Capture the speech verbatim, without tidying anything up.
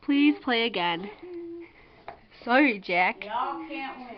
Please play again. Sorry, Jack. Y'all can't win.